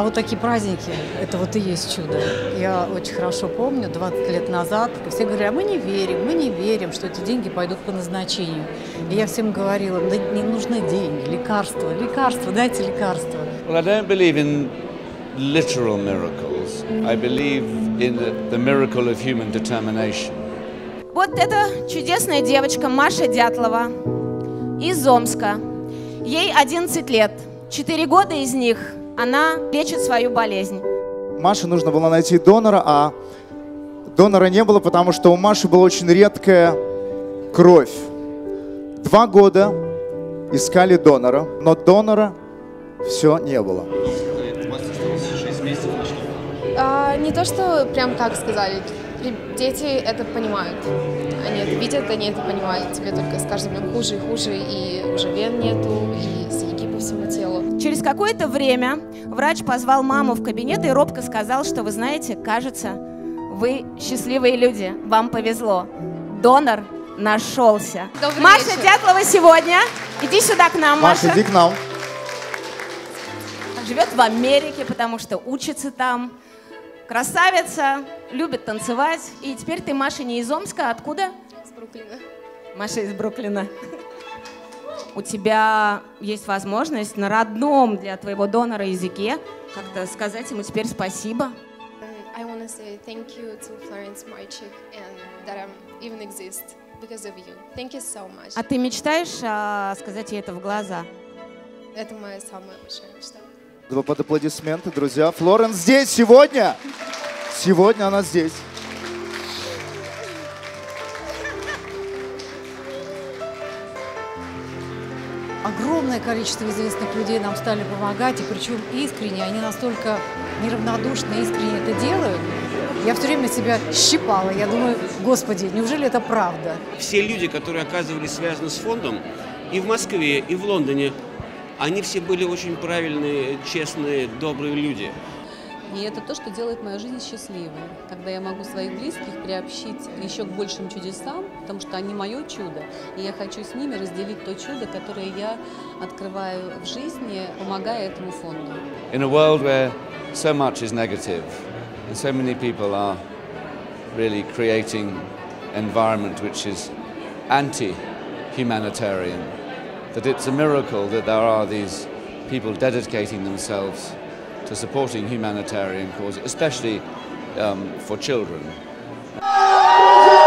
вот такие праздники, это вот и есть чудо. Я очень хорошо помню, 20 лет назад все говорили, а мы не верим, что эти деньги пойдут по назначению. И я всем говорила, да не нужны деньги, лекарства, дайте лекарства. Well, I don't believe in literal miracles. I believe in the miracle of human determination. Вот эта чудесная девочка Маша Дятлова из Омска. Ей 11 лет. 4 года из них она лечит свою болезнь. Маше нужно было найти донора, а донора не было, потому что у Маши была очень редкая кровь. 2 года искали донора, но донора все не было. Не то, что прям так сказали. Дети это понимают. Они это видят, они это понимают. Тебе только с каждым днем хуже и хуже, и уже вен нету, и синяки по всему телу. Через какое-то время врач позвал маму в кабинет и робко сказал, что вы знаете, кажется, вы счастливые люди, вам повезло. Донор нашелся. Добрый Маша вечер. Дятлова сегодня. Иди сюда к нам, Маша. Маша, иди к нам. Живет в Америке, потому что учится там. Красавица, любит танцевать. И теперь ты, Маша, не из Омска, а откуда? С Бруклина. Маша из Бруклина. У тебя есть возможность на родном для твоего донора языке как-то сказать ему теперь спасибо. I want to say thank you to Florence Marchik and that I even exist because of you. Thank you so much. А ты мечтаешь сказать ей это в глаза? Это моя самая большая мечта. Под аплодисменты, друзья. Флоренс здесь сегодня. Сегодня она здесь. Огромное количество известных людей нам стали помогать, и причем искренне, они настолько неравнодушно, искренне это делают. Я все время себя щипала, я думаю, господи, неужели это правда? Все люди, которые оказывались связаны с фондом, и в Москве, и в Лондоне, они все были очень правильные, честные, добрые люди. И это то, что делает мою жизнь счастливой, когда я могу своих близких приобщить еще к большим чудесам, потому что они мое чудо, и я хочу с ними разделить то чудо, которое я открываю в жизни, помогая этому фонду. In a world where so much is negative, and so many people are really creating an environment which is anti-humanitarian, that it's a miracle that there are these people dedicating themselves to supporting humanitarian causes, especially for children.